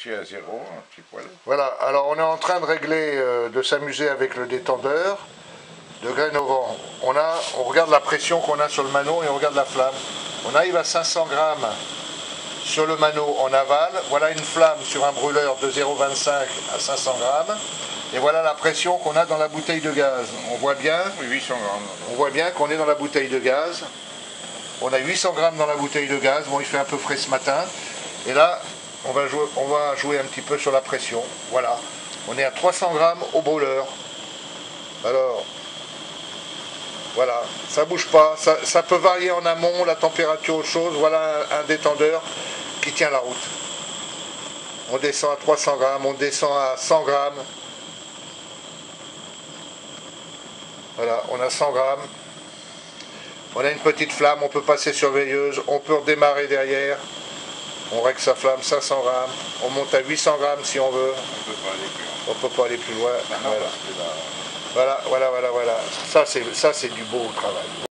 Tu es à 0, un petit poil. Voilà, alors on est en train de régler, de s'amuser avec le détendeur de graines au vent. On regarde la pression qu'on a sur le mano et on regarde la flamme. On arrive à 500 grammes sur le mano en aval. Voilà une flamme sur un brûleur de 0,25 à 500 grammes. Et voilà la pression qu'on a dans la bouteille de gaz. On voit bien, 800 grammes. on voit bien qu'on est dans la bouteille de gaz. On a 800 grammes dans la bouteille de gaz. Bon, il fait un peu frais ce matin. Et là, on va jouer un petit peu sur la pression. Voilà. On est à 300 grammes au brûleur. Alors, voilà, ça bouge pas. Ça peut varier en amont, la température, autre chose. Voilà un détendeur qui tient la route. On descend à 300 grammes, on descend à 100 grammes. Voilà, on a 100 grammes. On a une petite flamme, on peut passer sur veilleuse, on peut redémarrer derrière. On règle sa flamme 500 grammes. On monte à 800 grammes si on veut. On peut pas aller plus loin. On peut pas aller plus loin. Non, Voilà. parce que là... Voilà. Ça c'est du beau travail.